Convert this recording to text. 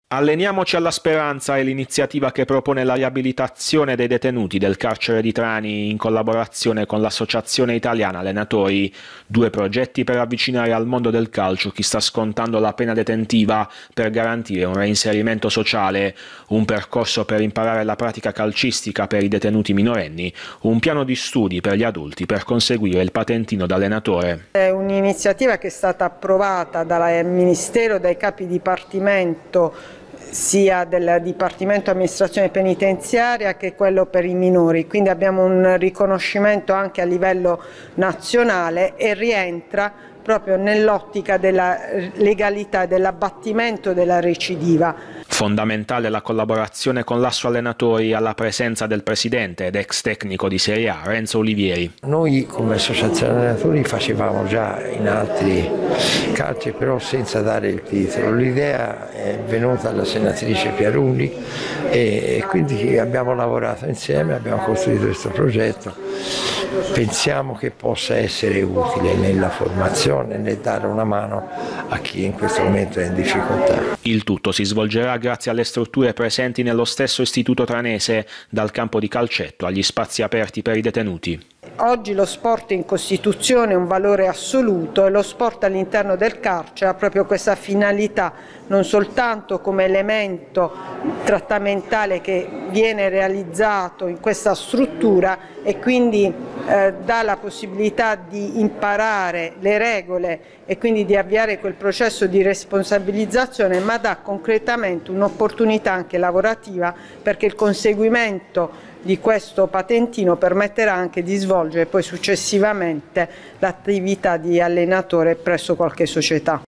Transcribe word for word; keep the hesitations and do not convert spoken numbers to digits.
Alleniamoci alla speranza è l'iniziativa che propone la riabilitazione dei detenuti del carcere di Trani in collaborazione con l'Associazione Italiana Allenatori, due progetti per avvicinare al mondo del calcio chi sta scontando la pena detentiva per garantire un reinserimento sociale, un percorso per imparare la pratica calcistica per i detenuti minorenni, un piano di studi per gli adulti per conseguire il patentino da allenatore. È un'iniziativa che è stata approvata dal Ministero, dai capi dipartimento sia del Dipartimento Amministrazione Penitenziaria che quello per i minori, quindi abbiamo un riconoscimento anche a livello nazionale e rientra proprio nell'ottica della legalità e dell'abbattimento della recidiva. Fondamentale la collaborazione con l'Asso Allenatori alla presenza del presidente ed ex tecnico di Serie A, Renzo Olivieri. Noi come Associazione Allenatori facevamo già in altri calci, però senza dare il titolo. L'idea è venuta alla senatrice Piarulli e quindi abbiamo lavorato insieme, abbiamo costruito questo progetto. Pensiamo che possa essere utile nella formazione, nel dare una mano a chi in questo momento è in difficoltà. Il tutto si svolgerà grazie alle strutture presenti nello stesso istituto tranese, dal campo di calcetto agli spazi aperti per i detenuti. Oggi lo sport in Costituzione è un valore assoluto e lo sport all'interno del carcere ha proprio questa finalità, non soltanto come elemento trattamentale che viene realizzato in questa struttura e quindi eh, dà la possibilità di imparare le regole e quindi di avviare quel processo di responsabilizzazione, ma dà concretamente un'opportunità anche lavorativa, perché il conseguimento di questo patentino permetterà anche di svolgere poi successivamente l'attività di allenatore presso qualche società.